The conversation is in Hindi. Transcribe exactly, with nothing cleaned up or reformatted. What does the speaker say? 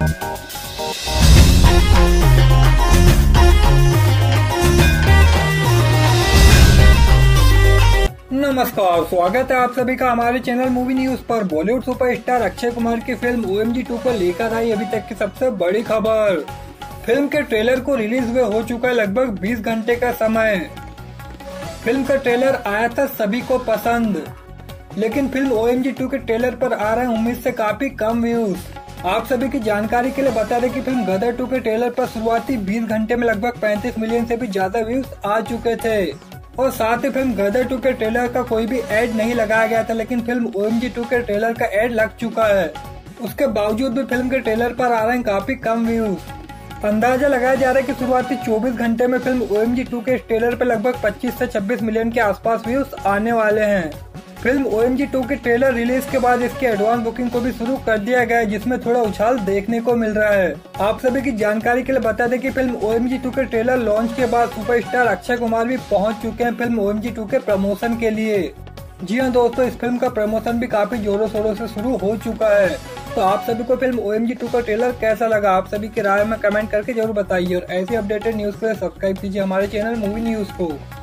नमस्कार, स्वागत है आप सभी का हमारे चैनल मूवी न्यूज पर। बॉलीवुड सुपरस्टार अक्षय कुमार की film O M G two को लेकर आई अभी तक की सबसे बड़ी खबर। फिल्म के ट्रेलर को रिलीज हुए हो चुका है लगभग बीस घंटे का समय। फिल्म का ट्रेलर आया था सभी को पसंद, लेकिन film O M G two के ट्रेलर पर आ रहे हैं उम्मीद से काफी कम व्यूज। आप सभी की जानकारी के लिए बता दें कि फिल्म गदर टू के ट्रेलर पर शुरुआती बीस घंटे में लगभग पैंतीस मिलियन से भी ज्यादा व्यूज आ चुके थे और साथ ही फिल्म गदर टू के ट्रेलर का कोई भी एड नहीं लगाया गया था, लेकिन film O M G two के ट्रेलर का एड लग चुका है। उसके बावजूद भी फिल्म के ट्रेलर पर आ रहे हैं काफी कम व्यूज। अंदाजा लगाया जा रहा है कि शुरुआती चौबीस घंटे में film O M G two के ट्रेलर पर लगभग पच्चीस से छब्बीस मिलियन के आसपास व्यूज आने वाले हैं। Film O M G two के ट्रेलर रिलीज के बाद इसकी एडवांस बुकिंग को भी शुरू कर दिया गया है, जिसमें थोड़ा उछाल देखने को मिल रहा है। आप सभी की जानकारी के लिए बता दें कि film O M G two के ट्रेलर लॉन्च के बाद सुपरस्टार अक्षय कुमार भी पहुंच चुके हैं film O M G two के प्रमोशन के लिए। जी हाँ दोस्तों, इस फिल्म का प्रमोशन भी काफी जोरों शोरों से शुरू हो चुका है। तो आप सभी को film O M G two का ट्रेलर कैसा लगा, आप सभी की राय में कमेंट करके जरूर बताइए और ऐसी अपडेटेड न्यूज के लिए सब्सक्राइब कीजिए हमारे चैनल मूवी न्यूज को।